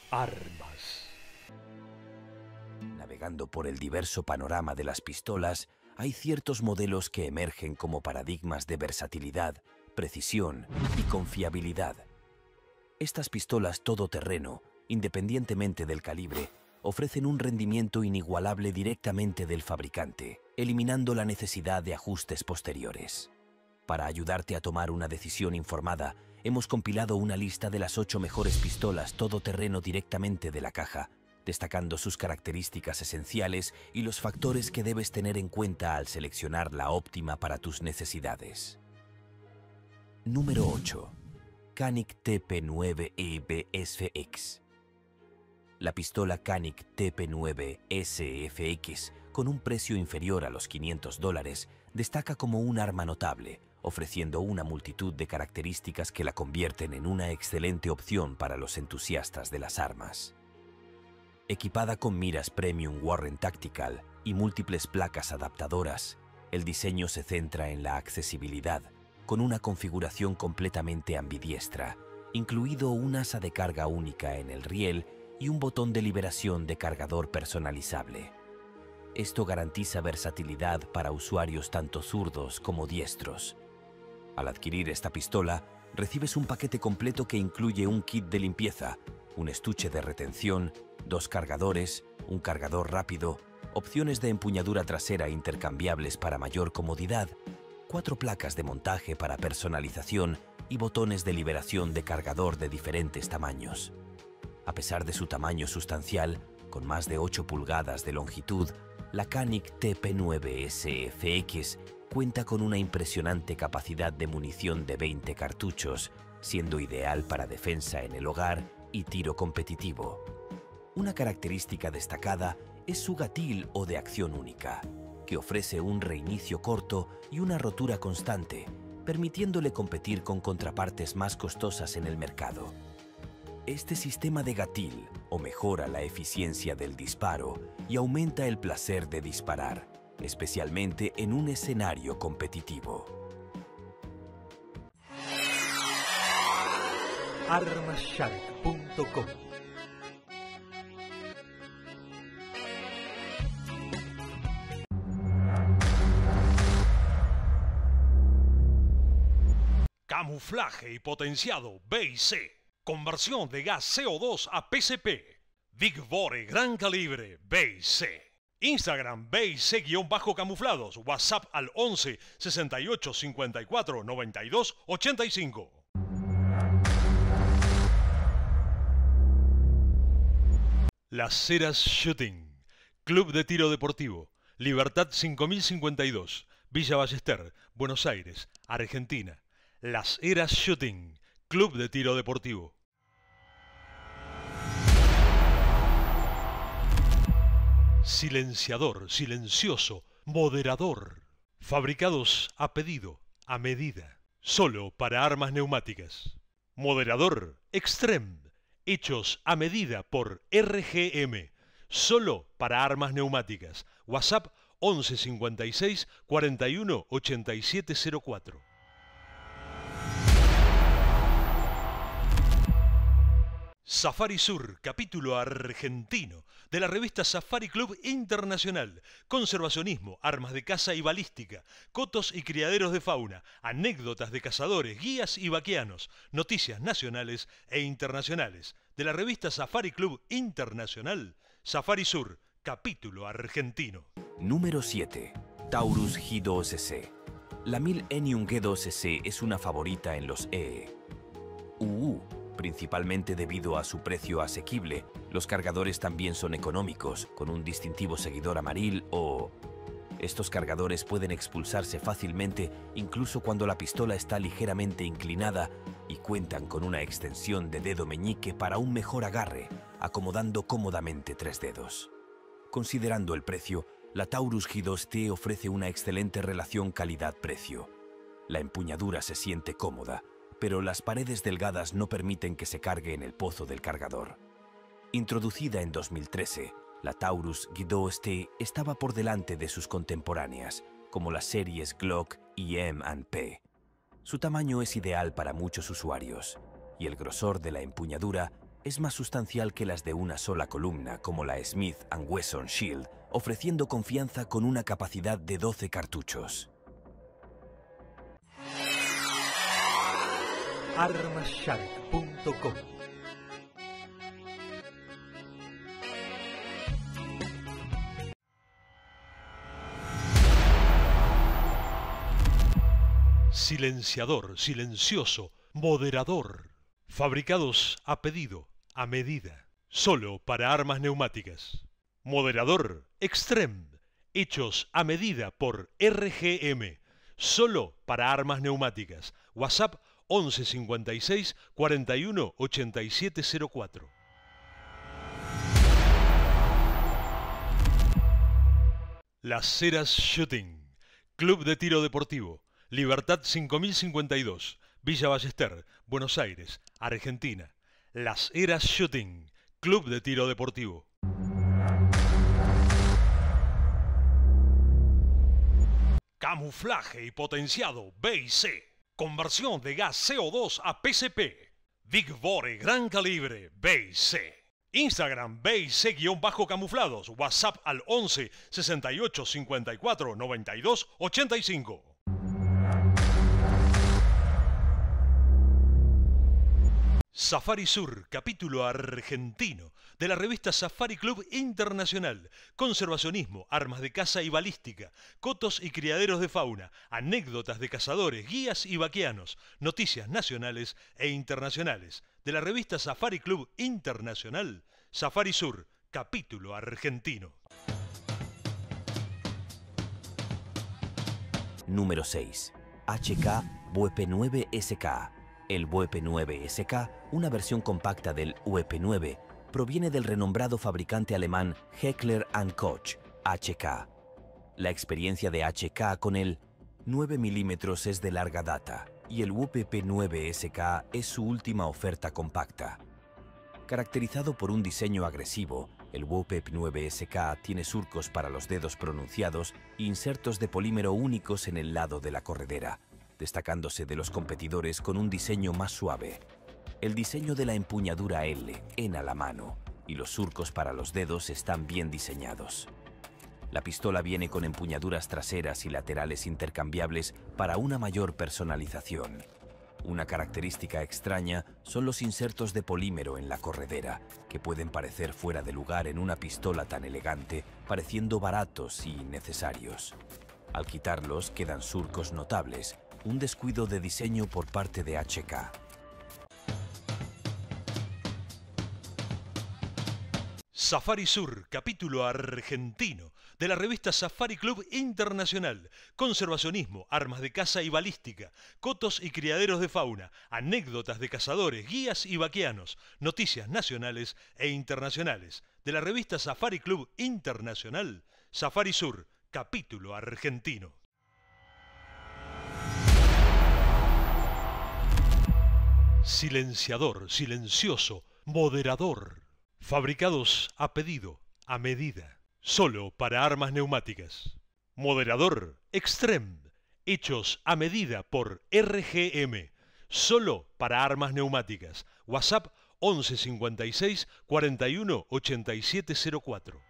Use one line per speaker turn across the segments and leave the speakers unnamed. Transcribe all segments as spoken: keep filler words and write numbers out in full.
Armas.
Navegando por el diverso panorama de las pistolas, hay ciertos modelos que emergen como paradigmas de versatilidad, precisión y confiabilidad. Estas pistolas todoterreno, independientemente del calibre, ofrecen un rendimiento inigualable directamente del fabricante, eliminando la necesidad de ajustes posteriores. Para ayudarte a tomar una decisión informada, hemos compilado una lista de las ocho mejores pistolas todoterreno directamente de la caja, destacando sus características esenciales y los factores que debes tener en cuenta al seleccionar la óptima para tus necesidades. Número ocho. Canik T P nueve E B S X. La pistola Canik T P nueve S F X, con un precio inferior a los quinientos dólares, destaca como un arma notable, ofreciendo una multitud de características que la convierten en una excelente opción para los entusiastas de las armas. Equipada con miras Premium Warren Tactical y múltiples placas adaptadoras, el diseño se centra en la accesibilidad, con una configuración completamente ambidiestra, incluido un asa de carga única en el riel y un botón de liberación de cargador personalizable. Esto garantiza versatilidad para usuarios tanto zurdos como diestros. Al adquirir esta pistola, recibes un paquete completo que incluye un kit de limpieza, un estuche de retención, dos cargadores, un cargador rápido, opciones de empuñadura trasera intercambiables para mayor comodidad, cuatro placas de montaje para personalización y botones de liberación de cargador de diferentes tamaños. A pesar de su tamaño sustancial, con más de ocho pulgadas de longitud, la Canik T P nueve S F X cuenta con una impresionante capacidad de munición de veinte cartuchos, siendo ideal para defensa en el hogar y tiro competitivo. Una característica destacada es su gatil o de acción única, que ofrece un reinicio corto y una rotura constante, permitiéndole competir con contrapartes más costosas en el mercado. Este sistema de gatil o mejora la eficiencia del disparo y aumenta el placer de disparar, especialmente en un escenario competitivo.
armas shark punto com. Camuflaje y potenciado B y C. Conversión de gas C O dos a P C P. Big Bore gran calibre B y C. Instagram B y C-camuflados. WhatsApp al once sesenta y ocho cincuenta y cuatro noventa y dos ochenta y cinco. Las Heras Shooting. Club de Tiro Deportivo. Libertad cinco mil cincuenta y dos. Villa Ballester, Buenos Aires, Argentina. Las Heras Shooting. Club de Tiro Deportivo. Silenciador, silencioso, moderador. Fabricados a pedido, a medida. Solo para armas neumáticas. Moderador Extreme. Hechos a medida por R G M. Solo para armas neumáticas. WhatsApp once cincuenta y seis cuarenta y uno ochenta y siete cero cuatro. Safari Sur, capítulo argentino, de la revista Safari Club Internacional. Conservacionismo, armas de caza y balística, cotos y criaderos de fauna, anécdotas de cazadores, guías y vaqueanos, noticias nacionales e internacionales. De la revista Safari Club Internacional, Safari Sur, capítulo argentino.
Número siete. Taurus G dos C. La Millennium G dos C es una favorita en los E E. U U. Principalmente debido a su precio asequible, los cargadores también son económicos, con un distintivo seguidor amaril o... Estos cargadores pueden expulsarse fácilmente incluso cuando la pistola está ligeramente inclinada y cuentan con una extensión de dedo meñique para un mejor agarre, acomodando cómodamente tres dedos. Considerando el precio, la Taurus G dos T ofrece una excelente relación calidad-precio. La empuñadura se siente cómoda, pero las paredes delgadas no permiten que se cargue en el pozo del cargador. Introducida en dos mil trece, la Taurus G dos T estaba por delante de sus contemporáneas, como las series Glock y M and P. Su tamaño es ideal para muchos usuarios, y el grosor de la empuñadura es más sustancial que las de una sola columna, como la Smith and Wesson Shield, ofreciendo confianza con una capacidad de doce cartuchos.
armas shark punto com. Silenciador, silencioso, moderador. Fabricados a pedido, a medida. Solo para armas neumáticas. Moderador Extreme. Hechos a medida por R G M. Solo para armas neumáticas. WhatsApp once cincuenta y seis cuarenta y uno ochenta y siete cero cuatro. Las Heras Shooting. Club de Tiro Deportivo. Libertad cinco mil cincuenta y dos. Villa Ballester, Buenos Aires, Argentina. Las Heras Shooting. Club de Tiro Deportivo. Camuflaje y potenciado B y C. Conversión de gas C O dos a P C P. Big Bore gran calibre B y C. Instagram B y C-camuflados. WhatsApp al once sesenta y ocho cincuenta y cuatro noventa y dos ochenta y cinco. Safari Sur, capítulo argentino, de la revista Safari Club Internacional. Conservacionismo, armas de caza y balística, cotos y criaderos de fauna, anécdotas de cazadores, guías y vaqueanos, noticias nacionales e internacionales. De la revista Safari Club Internacional, Safari Sur, capítulo argentino.
Número seis. H K U E P nueve S K. El U E P nueve S K, una versión compacta del U E P nueve, proviene del renombrado fabricante alemán Heckler and Koch, H K. La experiencia de H K con el nueve milímetros es de larga data y el U E P nueve S K es su última oferta compacta. Caracterizado por un diseño agresivo, el U E P nueve S K tiene surcos para los dedos pronunciados e insertos de polímero únicos en el lado de la corredera, destacándose de los competidores con un diseño más suave. El diseño de la empuñadura L, en a la mano, y los surcos para los dedos están bien diseñados. La pistola viene con empuñaduras traseras y laterales intercambiables para una mayor personalización. Una característica extraña son los insertos de polímero en la corredera, que pueden parecer fuera de lugar en una pistola tan elegante, pareciendo baratos y innecesarios. Al quitarlos quedan surcos notables, un descuido de diseño por parte de H K.
Safari Sur, capítulo argentino, de la revista Safari Club Internacional. Conservacionismo, armas de caza y balística, cotos y criaderos de fauna, anécdotas de cazadores, guías y vaqueanos, noticias nacionales e internacionales. De la revista Safari Club Internacional, Safari Sur, capítulo argentino. Silenciador, silencioso, moderador. Fabricados a pedido, a medida. Solo para armas neumáticas. Moderador Extreme. Hechos a medida por R G M. Solo para armas neumáticas. WhatsApp once cincuenta y seis cuarenta y uno ochenta y siete cero cuatro.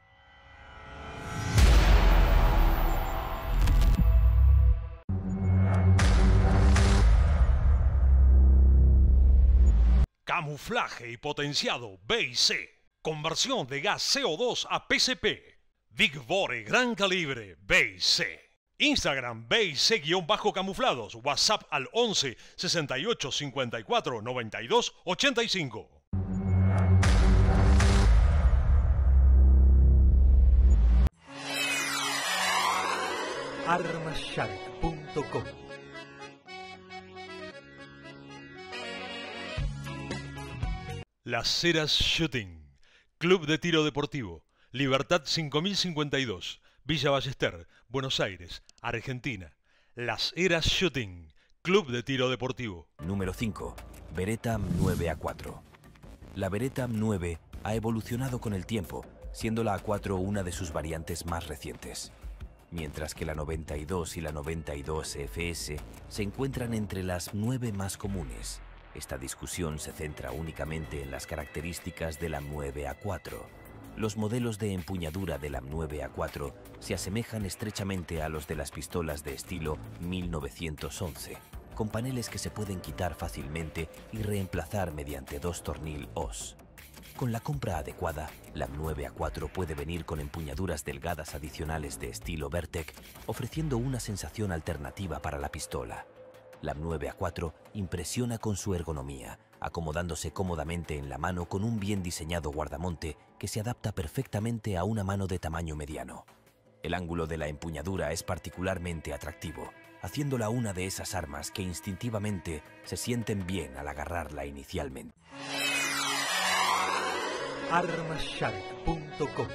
Camuflaje y potenciado B y C. Conversión de gas C O dos a P C P. Big Bore gran calibre B y C. Instagram B y C-camuflados. WhatsApp al once sesenta y ocho cincuenta y cuatro noventa y dos ochenta y cinco. armas shark punto com. Las Heras Shooting. Club de Tiro Deportivo. Libertad cinco mil cincuenta y dos. Villa Ballester, Buenos Aires, Argentina. Las Heras Shooting. Club de Tiro Deportivo.
Número cinco. Beretta nueve A cuatro. La Beretta nueve ha evolucionado con el tiempo, siendo la A cuatro una de sus variantes más recientes. Mientras que la noventa y dos y la noventa y dos F S se encuentran entre las nueve más comunes. Esta discusión se centra únicamente en las características del A M nueve A cuatro. Los modelos de empuñadura del A M nueve A cuatro se asemejan estrechamente a los de las pistolas de estilo mil novecientos once, con paneles que se pueden quitar fácilmente y reemplazar mediante dos tornil Os. Con la compra adecuada, la A M nueve A cuatro puede venir con empuñaduras delgadas adicionales de estilo Vertec, ofreciendo una sensación alternativa para la pistola. La A M nueve A cuatro impresiona con su ergonomía, acomodándose cómodamente en la mano con un bien diseñado guardamonte que se adapta perfectamente a una mano de tamaño mediano. El ángulo de la empuñadura es particularmente atractivo, haciéndola una de esas armas que instintivamente se sienten bien al agarrarla inicialmente.
armas shark punto com.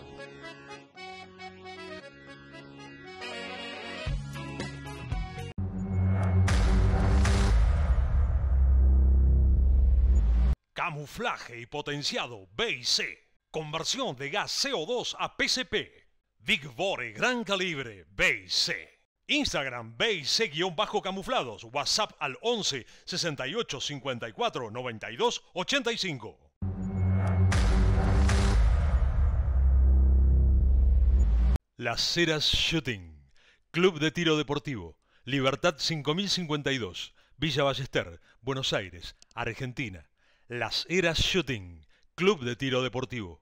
Camuflaje y potenciado B y C. Conversión de gas C O dos a P C P. Big Bore gran calibre B y C. Instagram B y C-camuflados. WhatsApp al once sesenta y ocho cincuenta y cuatro noventa y dos ochenta y cinco. Las Heras Shooting. Club de Tiro Deportivo. Libertad cinco mil cincuenta y dos. Villa Ballester, Buenos Aires, Argentina. Las Heras Shooting. Club de Tiro Deportivo.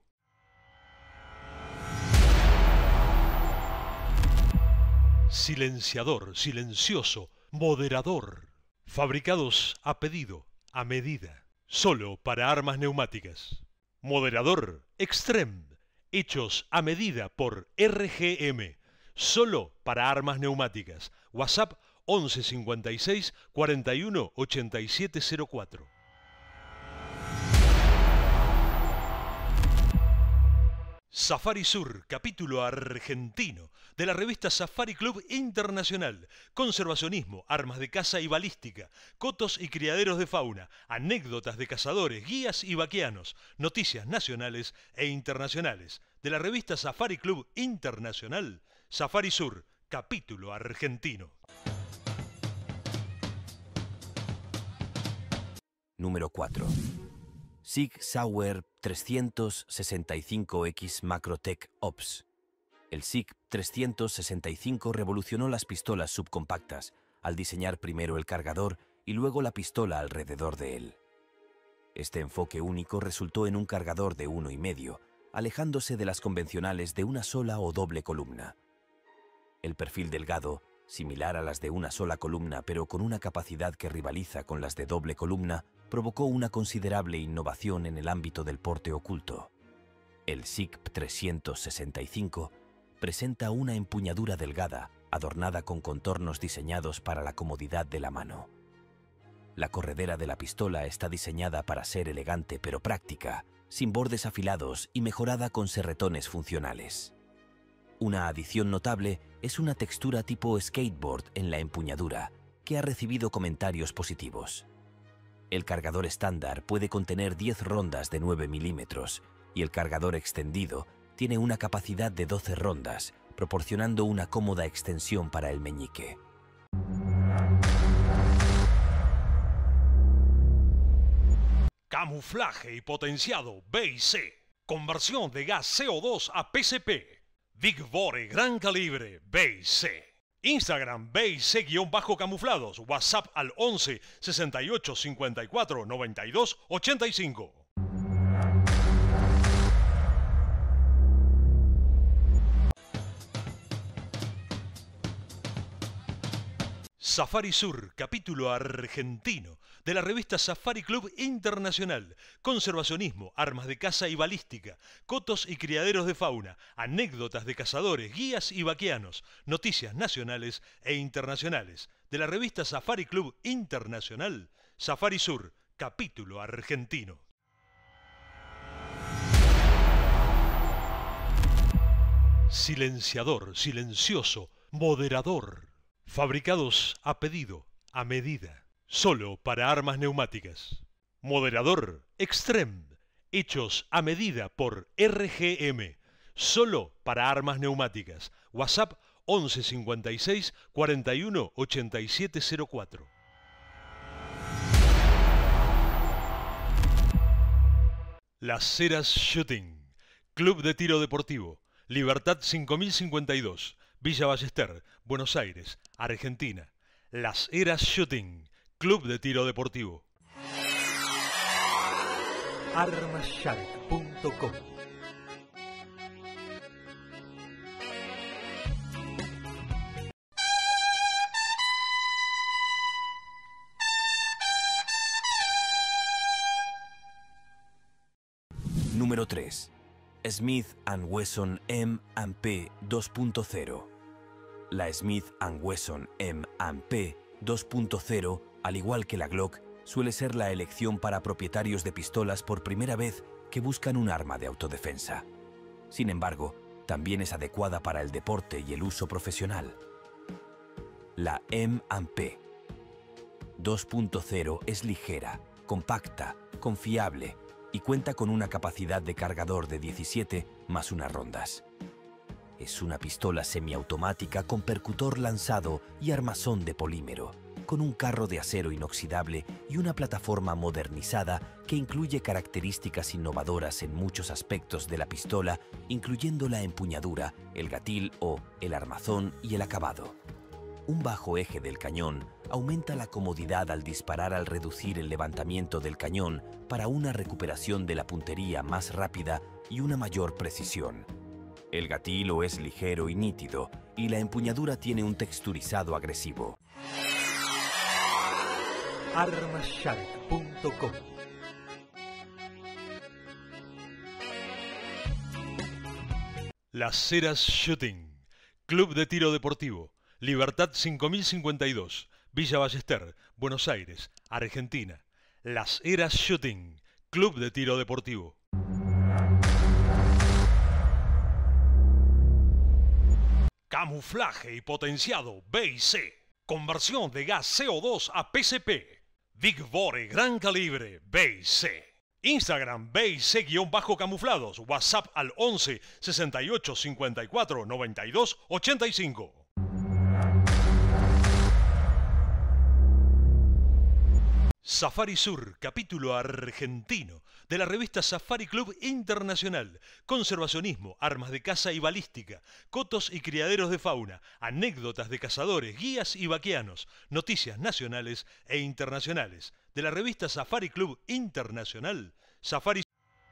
Silenciador, silencioso, moderador. Fabricados a pedido, a medida. Solo para armas neumáticas. Moderador Extreme. Hechos a medida por R G M. Solo para armas neumáticas. WhatsApp once cincuenta y seis cuarenta y uno ochenta y siete cero cuatro. Safari Sur, capítulo argentino, de la revista Safari Club Internacional. Conservacionismo, armas de caza y balística, cotos y criaderos de fauna, anécdotas de cazadores, guías y vaqueanos, noticias nacionales e internacionales. De la revista Safari Club Internacional, Safari Sur, capítulo argentino.
Número cuatro. Sig Sauer trescientos sesenta y cinco X Macrotech Ops. El Sig trescientos sesenta y cinco revolucionó las pistolas subcompactas al diseñar primero el cargador y luego la pistola alrededor de él. Este enfoque único resultó en un cargador de uno y medio, alejándose de las convencionales de una sola o doble columna. El perfil delgado, similar a las de una sola columna pero con una capacidad que rivaliza con las de doble columna, provocó una considerable innovación en el ámbito del porte oculto. El Sig trescientos sesenta y cinco presenta una empuñadura delgada, adornada con contornos diseñados para la comodidad de la mano. La corredera de la pistola está diseñada para ser elegante pero práctica, sin bordes afilados y mejorada con serretones funcionales. Una adición notable es una textura tipo skateboard en la empuñadura, que ha recibido comentarios positivos. El cargador estándar puede contener diez rondas de nueve milímetros y el cargador extendido tiene una capacidad de doce rondas, proporcionando una cómoda extensión para el meñique.
Camuflaje y potenciado B y C. Conversión de gas C O dos a P C P. Big Bore gran calibre B y C. Instagram B y C-camuflados. WhatsApp al once sesenta y ocho cincuenta y cuatro noventa y dos ochenta y cinco. Safari Sur, capítulo argentino, de la revista Safari Club Internacional. Conservacionismo, armas de caza y balística, cotos y criaderos de fauna, anécdotas de cazadores, guías y vaqueanos, noticias nacionales e internacionales. De la revista Safari Club Internacional, Safari Sur, capítulo argentino. Silenciador, silencioso, moderador. Fabricados a pedido, a medida. Solo para armas neumáticas. Moderador Extreme. Hechos a medida por R G M. Solo para armas neumáticas. WhatsApp once cincuenta y seis cuarenta y uno ochenta y siete cero cuatro. Las Heras Shooting, Club de Tiro Deportivo, Libertad cinco mil cincuenta y dos, Villa Ballester, Buenos Aires, Argentina. Las Heras Shooting, Club de Tiro Deportivo.
armas shark punto com. Número tres. Smith and Wesson M and P dos punto cero. La Smith and Wesson M and P dos punto cero, al igual que la Glock, suele ser la elección para propietarios de pistolas por primera vez que buscan un arma de autodefensa. Sin embargo, también es adecuada para el deporte y el uso profesional. La M and P dos punto cero es ligera, compacta, confiable y cuenta con una capacidad de cargador de diecisiete más unas rondas. Es una pistola semiautomática con percutor lanzado y armazón de polímero, con un carro de acero inoxidable y una plataforma modernizada que incluye características innovadoras en muchos aspectos de la pistola, incluyendo la empuñadura, el gatil o el armazón y el acabado. Un bajo eje del cañón aumenta la comodidad al disparar al reducir el levantamiento del cañón para una recuperación de la puntería más rápida y una mayor precisión. El gatillo es ligero y nítido, y la empuñadura tiene un texturizado agresivo. armas shark punto com.
Las Heras Shooting, Club de Tiro Deportivo, Libertad cinco mil cincuenta y dos, Villa Ballester, Buenos Aires, Argentina. Las Heras Shooting, Club de Tiro Deportivo. Camuflaje y potenciado B y C. Conversión de gas C O dos a P C P. Big Bore gran calibre B y C. Instagram B y C-camuflados. WhatsApp al once sesenta y ocho cincuenta y cuatro noventa y dos ochenta y cinco. Safari Sur, capítulo argentino, de la revista Safari Club Internacional. Conservacionismo, armas de caza y balística, cotos y criaderos de fauna, anécdotas de cazadores, guías y vaqueanos, noticias nacionales e internacionales. De la revista Safari Club Internacional, Safari.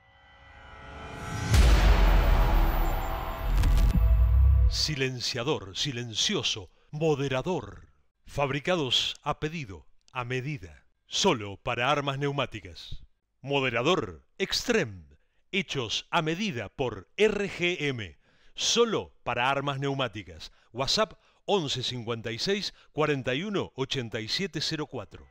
Silenciador, silencioso, moderador. Fabricados a pedido, a medida. Solo para armas neumáticas. Moderador Extreme, hechos a medida por R G M. Solo para armas neumáticas. WhatsApp once cincuenta y seis cuarenta y uno ochenta y siete cero cuatro.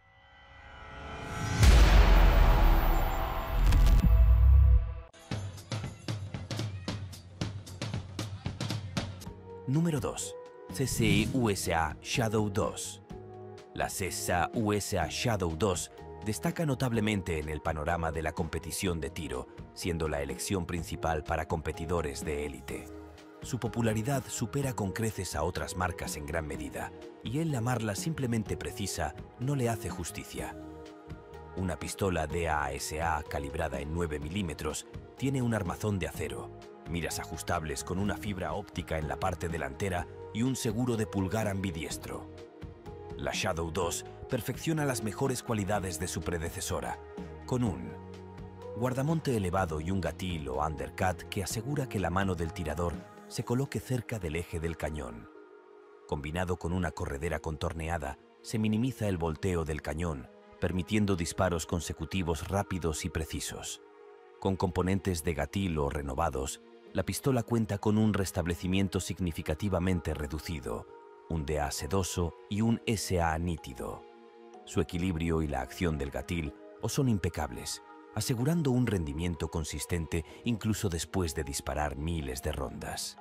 Número dos. C C I U S A Shadow dos. La C S A U S A Shadow dos destaca notablemente en el panorama de la competición de tiro, siendo la elección principal para competidores de élite. Su popularidad supera con creces a otras marcas en gran medida, y el llamarla simplemente precisa no le hace justicia. Una pistola D A S A calibrada en nueve milímetros tiene un armazón de acero, miras ajustables con una fibra óptica en la parte delantera y un seguro de pulgar ambidiestro. La Shadow dos perfecciona las mejores cualidades de su predecesora, con un guardamonte elevado y un gatil o undercut que asegura que la mano del tirador se coloque cerca del eje del cañón. Combinado con una corredera contorneada, se minimiza el volteo del cañón, permitiendo disparos consecutivos rápidos y precisos. Con componentes de gatillo renovados, la pistola cuenta con un restablecimiento significativamente reducido, un D A sedoso y un S A nítido. Su equilibrio y la acción del gatil son impecables, asegurando un rendimiento consistente incluso después de disparar miles de rondas.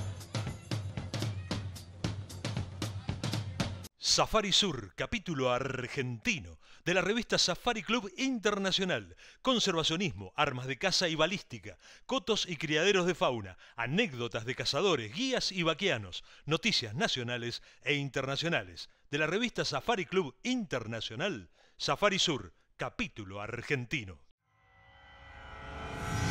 Safari Sur, capítulo argentino, de la revista Safari Club Internacional. Conservacionismo, armas de caza y balística, cotos y criaderos de fauna, anécdotas de cazadores, guías y vaqueanos, noticias nacionales e internacionales. De la revista Safari Club Internacional, Safari Sur, capítulo argentino.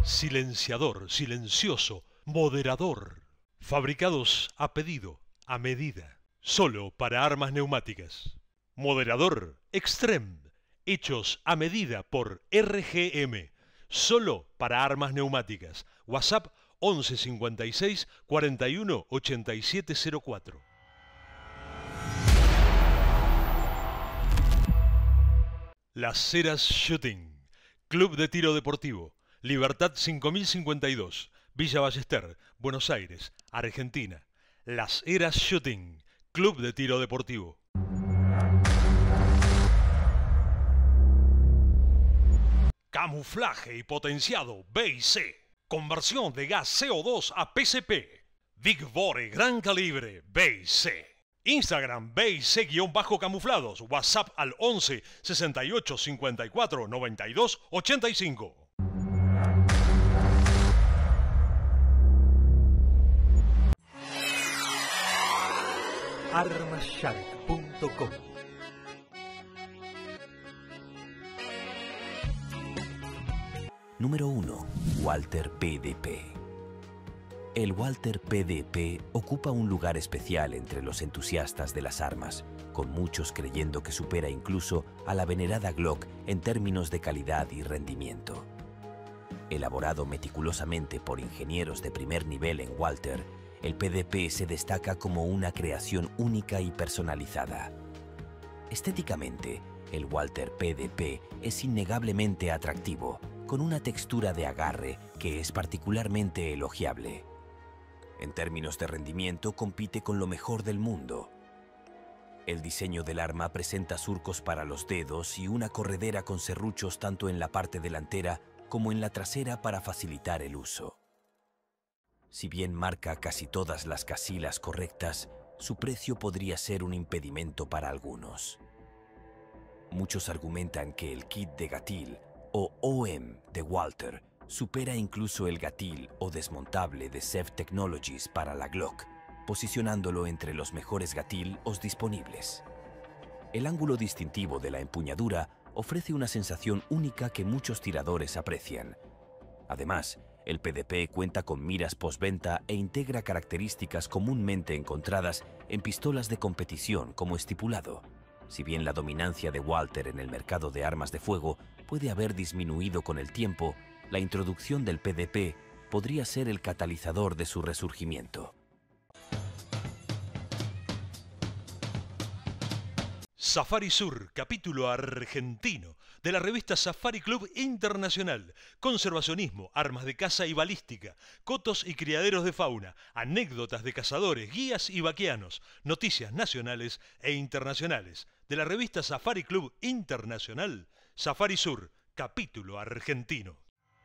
Silenciador, silencioso, moderador. Fabricados a pedido, a medida. Solo para armas neumáticas. Moderador Extreme. Hechos a medida por R G M. Solo para armas neumáticas. WhatsApp once cincuenta y seis cuarenta y uno ochenta y siete cero cuatro. Las Heras Shooting. Club de Tiro Deportivo. Libertad cinco mil cincuenta y dos. Villa Ballester, Buenos Aires, Argentina. Las Heras Shooting. Club de Tiro Deportivo. Camuflaje y potenciado B y C. Conversión de gas C O dos a P C P. Big Bore Gran Calibre B y C. Instagram B y C-camuflados. WhatsApp al once sesenta y ocho cincuenta y cuatro noventa y dos ochenta y cinco.
armas shark punto com.
Número uno. Walther P D P. El Walther P D P ocupa un lugar especial entre los entusiastas de las armas, con muchos creyendo que supera incluso a la venerada Glock en términos de calidad y rendimiento. Elaborado meticulosamente por ingenieros de primer nivel en Walther, el P D P se destaca como una creación única y personalizada. Estéticamente, el Walther P D P es innegablemente atractivo, con una textura de agarre que es particularmente elogiable. En términos de rendimiento, compite con lo mejor del mundo. El diseño del arma presenta surcos para los dedos y una corredera con serruchos tanto en la parte delantera como en la trasera para facilitar el uso. Si bien marca casi todas las casilas correctas, su precio podría ser un impedimento para algunos. Muchos argumentan que el kit de gatil, o O M de Walther, supera incluso el gatil o desmontable de Sev Technologies para la Glock, posicionándolo entre los mejores gatilos disponibles. El ángulo distintivo de la empuñadura ofrece una sensación única que muchos tiradores aprecian. Además, el P D P cuenta con miras postventa e integra características comúnmente encontradas en pistolas de competición como estipulado. Si bien la dominancia de Walther en el mercado de armas de fuego puede haber disminuido con el tiempo, la introducción del P D P podría ser el catalizador de su resurgimiento.
Safari Sur, capítulo argentino, de la revista Safari Club Internacional. Conservacionismo, armas de caza y balística, cotos y criaderos de fauna, anécdotas de cazadores, guías y vaqueanos, noticias nacionales e internacionales. De la revista Safari Club Internacional, Safari Sur, capítulo argentino.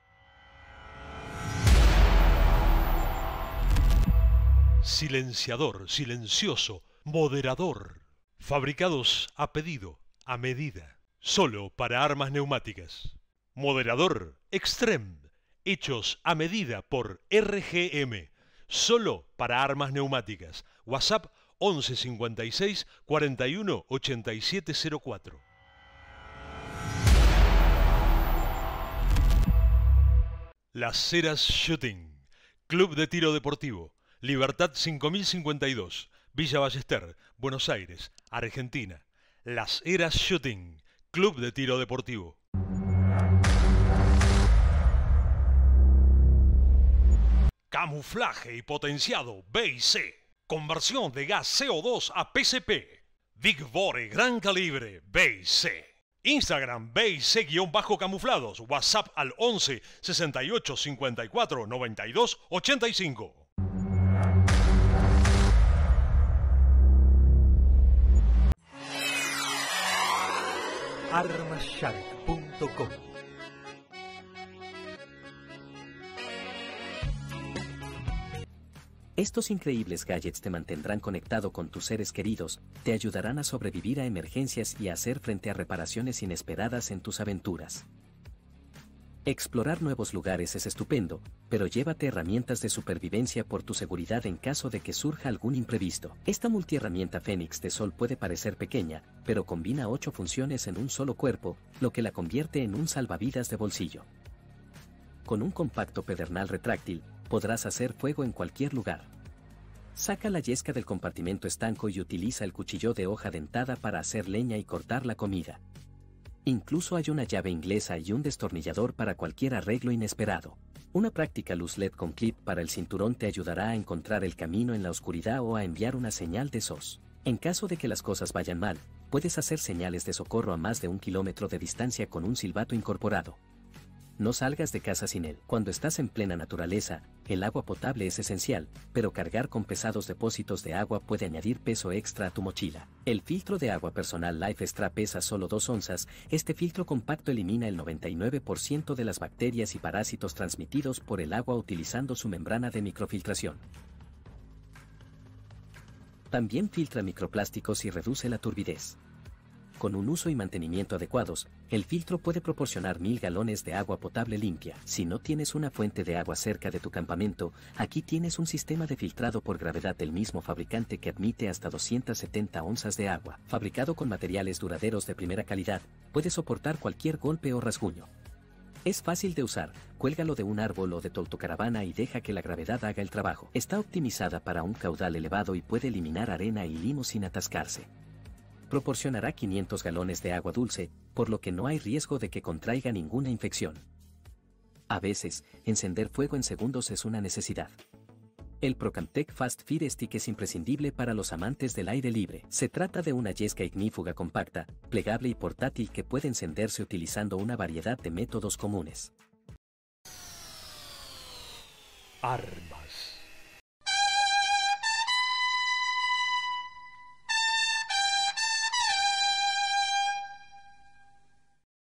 Silenciador, silencioso, moderador. Fabricados a pedido, a medida. Solo para armas neumáticas. Moderador Extreme. Hechos a medida por R G M. Solo para armas neumáticas. WhatsApp once cincuenta y seis cuarenta y uno ochenta y siete cero cuatro. Las Heras Shooting. Club de Tiro Deportivo. Libertad cinco mil cincuenta y dos. Villa Ballester, Buenos Aires, Argentina. Las Heras Shooting. Club de Tiro Deportivo. Camuflaje y potenciado B y C. Conversión de gas C O dos a P C P. Big Bore Gran Calibre B y C. Instagram B y C-camuflados. WhatsApp al once sesenta y ocho cincuenta y cuatro noventa y dos ochenta y cinco.
armas shark punto com.
Estos increíbles gadgets te mantendrán conectado con tus seres queridos, te ayudarán a sobrevivir a emergencias y a hacer frente a reparaciones inesperadas en tus aventuras. Explorar nuevos lugares es estupendo, pero llévate herramientas de supervivencia por tu seguridad en caso de que surja algún imprevisto. Esta multiherramienta Fénix de Sol puede parecer pequeña, pero combina ocho funciones en un solo cuerpo, lo que la convierte en un salvavidas de bolsillo. Con un compacto pedernal retráctil, podrás hacer fuego en cualquier lugar. Saca la yesca del compartimento estanco y utiliza el cuchillo de hoja dentada para hacer leña y cortar la comida. Incluso hay una llave inglesa y un destornillador para cualquier arreglo inesperado. Una práctica luz L E D con clip para el cinturón te ayudará a encontrar el camino en la oscuridad o a enviar una señal de S O S. En caso de que las cosas vayan mal, puedes hacer señales de socorro a más de un kilómetro de distancia con un silbato incorporado. No salgas de casa sin él. Cuando estás en plena naturaleza, el agua potable es esencial, pero cargar con pesados depósitos de agua puede añadir peso extra a tu mochila. El filtro de agua personal Life Extra pesa solo dos onzas. Este filtro compacto elimina el noventa y nueve por ciento de las bacterias y parásitos transmitidos por el agua utilizando su membrana de microfiltración. También filtra microplásticos y reduce la turbidez. Con un uso y mantenimiento adecuados, el filtro puede proporcionar mil galones de agua potable limpia. Si no tienes una fuente de agua cerca de tu campamento, aquí tienes un sistema de filtrado por gravedad del mismo fabricante que admite hasta doscientas setenta onzas de agua. Fabricado con materiales duraderos de primera calidad, puede soportar cualquier golpe o rasguño. Es fácil de usar, cuélgalo de un árbol o de tu autocaravana y deja que la gravedad haga el trabajo. Está optimizada para un caudal elevado y puede eliminar arena y limo sin atascarse. Proporcionará quinientos galones de agua dulce, por lo que no hay riesgo de que contraiga ninguna infección. A veces, encender fuego en segundos es una necesidad. El Procamtec Fast Fire Stick es imprescindible para los amantes del aire libre. Se trata de una yesca ignífuga compacta, plegable y portátil que puede encenderse utilizando una variedad de métodos comunes.
Arma